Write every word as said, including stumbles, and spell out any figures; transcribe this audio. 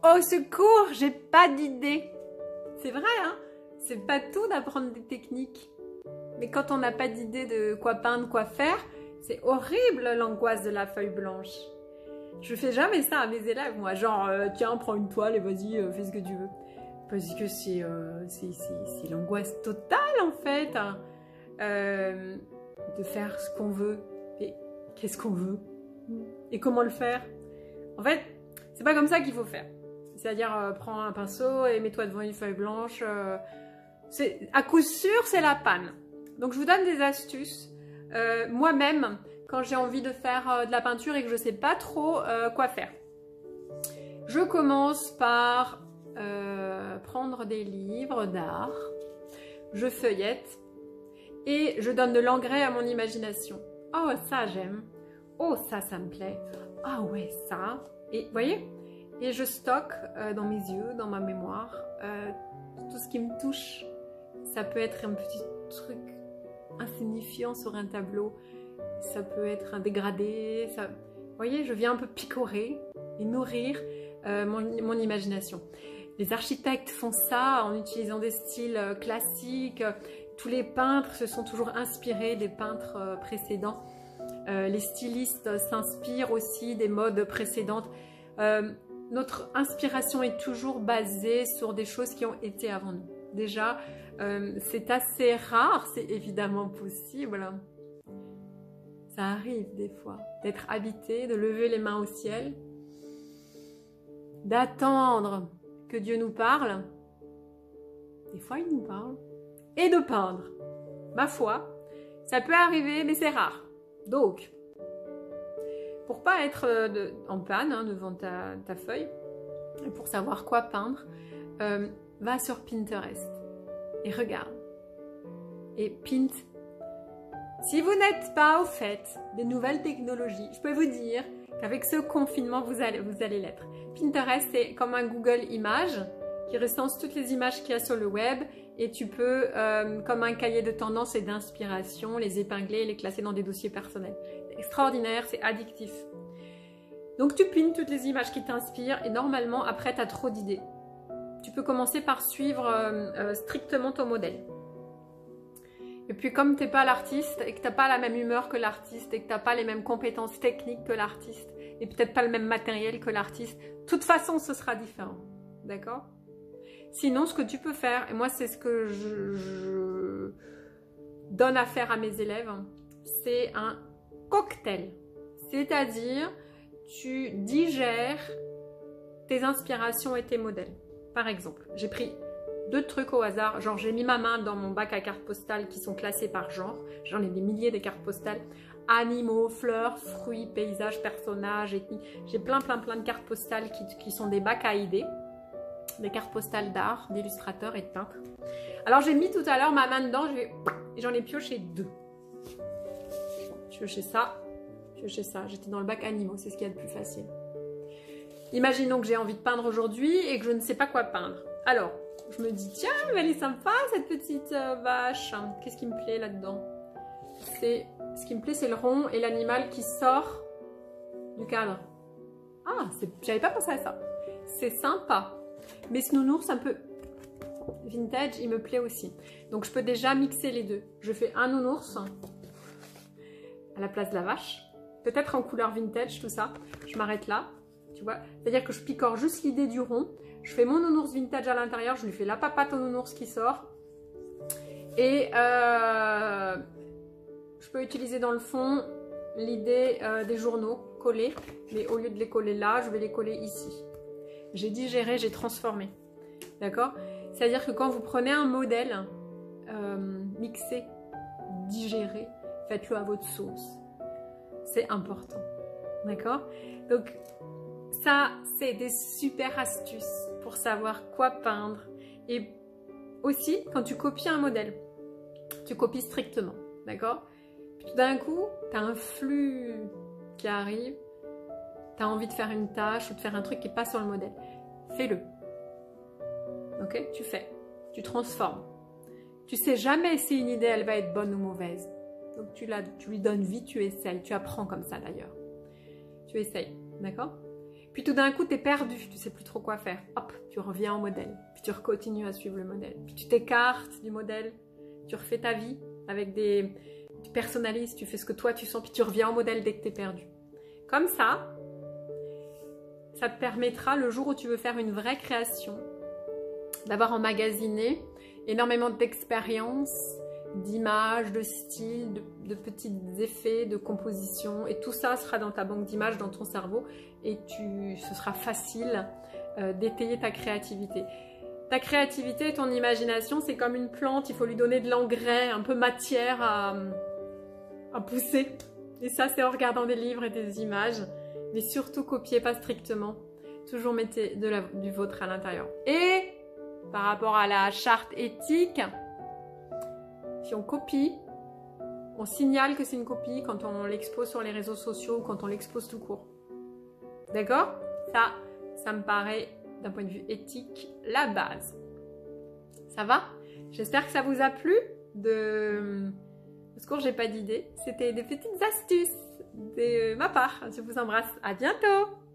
Au secours, j'ai pas d'idée. C'est vrai, hein? C'est pas tout d'apprendre des techniques. Mais quand on n'a pas d'idée de quoi peindre, quoi faire, c'est horrible l'angoisse de la feuille blanche. Je fais jamais ça à mes élèves, moi. Genre, euh, tiens, prends une toile et vas-y, euh, fais ce que tu veux. Parce que c'est euh, c'est l'angoisse totale, en fait, hein. euh, de faire ce qu'on veut. Et qu'est-ce qu'on veut? Et comment le faire? En fait, c'est pas comme ça qu'il faut faire. C'est-à-dire, euh, prends un pinceau et mets-toi devant une feuille blanche. Euh, à coup sûr, c'est la panne. Donc, je vous donne des astuces. Euh, Moi-même, quand j'ai envie de faire euh, de la peinture et que je sais pas trop euh, quoi faire. Je commence par euh, prendre des livres d'art. Je feuillette et je donne de l'engrais à mon imagination. Oh, ça, j'aime. Oh, ça, ça me plaît. Ah ouais, ça. Et vous voyez? Et je stocke euh, dans mes yeux, dans ma mémoire, euh, tout ce qui me touche. Ça peut être un petit truc insignifiant sur un tableau. Ça peut être un dégradé. Ça... Vous voyez, je viens un peu picorer et nourrir euh, mon, mon imagination. Les architectes font ça en utilisant des styles euh, classiques. Tous les peintres se sont toujours inspirés des peintres euh, précédents. Euh, les stylistes s'inspirent aussi des modes précédentes. Euh, notre inspiration est toujours basée sur des choses qui ont été avant nous. Déjà, euh, c'est assez rare, c'est évidemment possible. Ça arrive des fois d'être habité, de lever les mains au ciel, d'attendre que Dieu nous parle. Des fois, il nous parle. Et de peindre. Ma foi, ça peut arriver, mais c'est rare. Donc, pour pas être de, en panne hein, devant ta, ta feuille, et pour savoir quoi peindre, euh, va sur Pinterest et regarde. Et pint. Si vous n'êtes pas au fait des nouvelles technologies, je peux vous dire qu'avec ce confinement, vous allez, vous allez l'être. Pinterest, c'est comme un Google Images qui recense toutes les images qu'il y a sur le web et tu peux, euh, comme un cahier de tendance et d'inspiration, les épingler et les classer dans des dossiers personnels. C'est extraordinaire, c'est addictif. Donc tu pines toutes les images qui t'inspirent et normalement, après, tu as trop d'idées. Tu peux commencer par suivre euh, euh, strictement ton modèle. Et puis comme tu n'es pas l'artiste et que tu n'as pas la même humeur que l'artiste et que tu n'as pas les mêmes compétences techniques que l'artiste et peut-être pas le même matériel que l'artiste, de toute façon, ce sera différent. D'accord ? Sinon, ce que tu peux faire, et moi c'est ce que je, je donne à faire à mes élèves, c'est un cocktail. C'est-à-dire, tu digères tes inspirations et tes modèles. Par exemple, j'ai pris deux trucs au hasard, genre j'ai mis ma main dans mon bac à cartes postales qui sont classées par genre, j'en ai des milliers de cartes postales, animaux, fleurs, fruits, paysages, personnages, ethnies, j'ai plein plein plein de cartes postales qui, qui sont des bacs à idées, des cartes postales d'art, d'illustrateurs et de peintres. Alors j'ai mis tout à l'heure ma main dedans, j'en ai pioché deux. Pioché ça, pioché ça, j'étais dans le bac animaux, c'est ce qu'il y a de plus facile. Imaginons que j'ai envie de peindre aujourd'hui et que je ne sais pas quoi peindre. Alors, je me dis, tiens, elle est sympa cette petite euh, vache. Qu'est-ce qui me plaît là-dedans? C'est, ce qui me plaît, c'est le rond et l'animal qui sort du cadre. Ah, j'avais pas pensé à ça. C'est sympa. Mais ce nounours un peu vintage, il me plaît aussi. Donc, je peux déjà mixer les deux. Je fais un nounours à la place de la vache. Peut-être en couleur vintage, tout ça. Je m'arrête là. Tu vois, c'est-à-dire que je picore juste l'idée du rond. Je fais mon nounours vintage à l'intérieur, je lui fais la papate au nounours qui sort. Et euh, je peux utiliser dans le fond l'idée euh, des journaux collés. Mais au lieu de les coller là, je vais les coller ici. J'ai digéré, j'ai transformé. D'accord? C'est-à-dire que quand vous prenez un modèle euh, mixé, digéré, faites-le à votre sauce. C'est important. D'accord? Donc, ça, c'est des super astuces pour savoir quoi peindre. Et aussi, quand tu copies un modèle, tu copies strictement, d'accord? Puis tout d'un coup, tu as un flux qui arrive, tu as envie de faire une tâche ou de faire un truc qui passe sur le modèle. Fais-le. Ok? Tu fais. Tu transformes. Tu sais jamais si une idée, elle va être bonne ou mauvaise. Donc, tu, la, tu lui donnes vie, tu essayes. Tu apprends comme ça, d'ailleurs. Tu essayes, d'accord? Puis tout d'un coup, tu es perdu, tu sais plus trop quoi faire. Hop, tu reviens au modèle. Puis tu continues à suivre le modèle. Puis tu t'écartes du modèle. Tu refais ta vie avec des... Tu personnalises, tu fais ce que toi tu sens. Puis tu reviens au modèle dès que tu es perdu. Comme ça, ça te permettra, le jour où tu veux faire une vraie création, d'avoir emmagasiné énormément d'expériences, d'images, de styles, de, de petits effets, de composition. Et tout ça sera dans ta banque d'images, dans ton cerveau. Et tu, ce sera facile euh, d'étayer ta créativité. Ta créativité et ton imagination, c'est comme une plante. Il faut lui donner de l'engrais, un peu matière à, à pousser. Et ça, c'est en regardant des livres et des images. Mais surtout, copiez pas strictement. Toujours mettez de la, du vôtre à l'intérieur. Et par rapport à la charte éthique, si on copie, on signale que c'est une copie quand on l'expose sur les réseaux sociaux ou quand on l'expose tout court. D'accord? Ça, ça me paraît, d'un point de vue éthique, la base. Ça va? J'espère que ça vous a plu. De... Au secours, j'ai pas d'idée. C'était des petites astuces de ma part. Je vous embrasse. À bientôt!